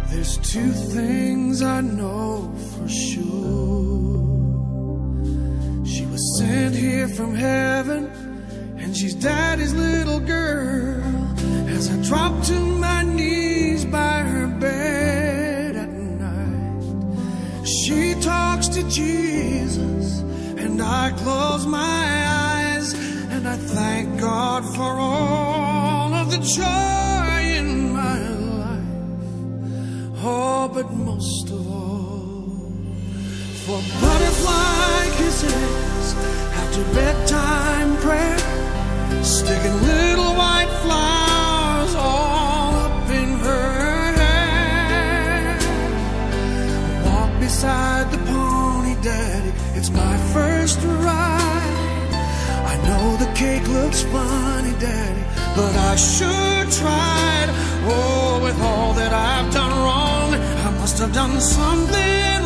There's two things I know for sure. She was sent here from heaven, and she's Daddy's little girl. As I drop to my knees by her bed at night, she talks to Jesus, and I close my eyes, and I thank God for all of the joy in my life. Oh, but most of all, for butterfly kisses after bedtime prayer, sticking little white flowers all up in her hair. Walk beside the pony, Daddy, it's my first ride. I know the cake looks funny, Daddy, but I sure tried. Oh, with all that I've done wrong, I must have done something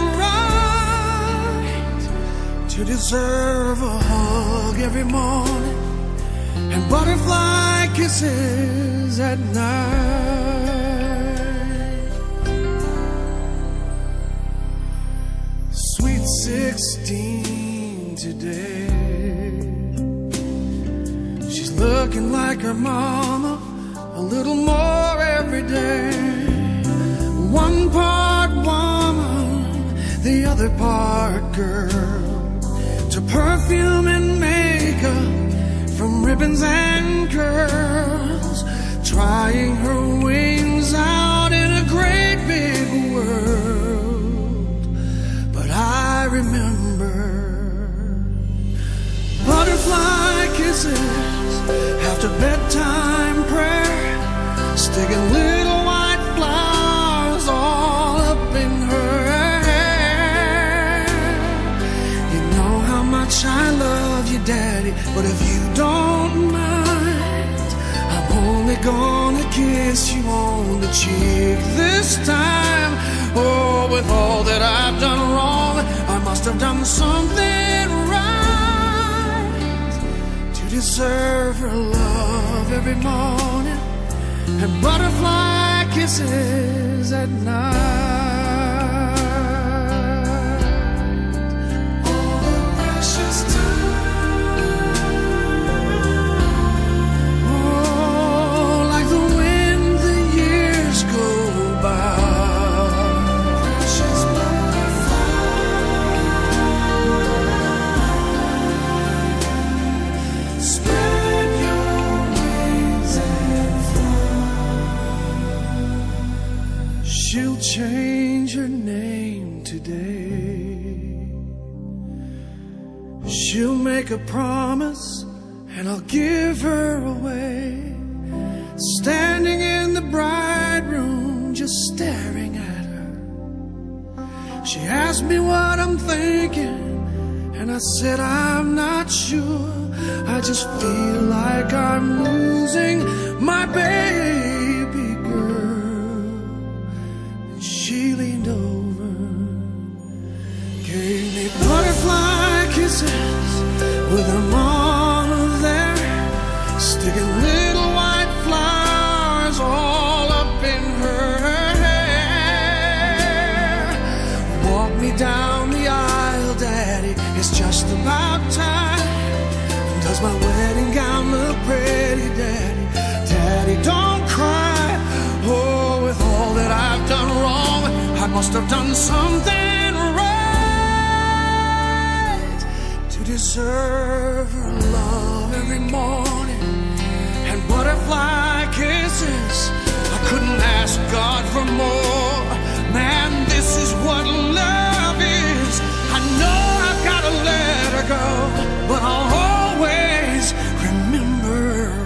right to deserve a hug every morning and butterfly kisses at night. Sweet 16 today, she's looking like her mama a little more every day. One part woman, the other part girl, to perfume and makeup, from ribbons and curls, trying her wings out in a great big world. But I remember butterfly kisses after bedtime prayer, sticking little white flowers all up in her hair. You know how much I love you, Daddy, but if you don't mind, I'm only gonna kiss you on the cheek this time. Oh, with all that I've done wrong, I must have done something right to deserve her love every morning and butterfly kisses at night. Oh, the precious time. Oh, like the wind the years go by. Precious butterfly, spread your wings and fly. She'll change her name today. She'll make a promise, and I'll give her away. Standing in the bride room, just staring at her, she asked me what I'm thinking, and I said I'm not sure. I just feel like I'm losing my baby girl. And she leaned over, gave me butterfly kisses with her mama there, sticking little white flowers all up in her hair. Walk me down the aisle, Daddy, it's just about time. Does my wedding gown look pretty, Daddy? Daddy, don't cry. Oh, with all that I've done wrong, I must have done something right to deserve her love every morning and butterfly kisses. I couldn't ask God for more. Man, this is what love is. I know I've got to let her go, but I'll always remember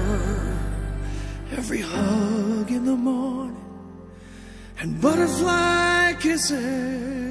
every hug in the morning and butterfly kisses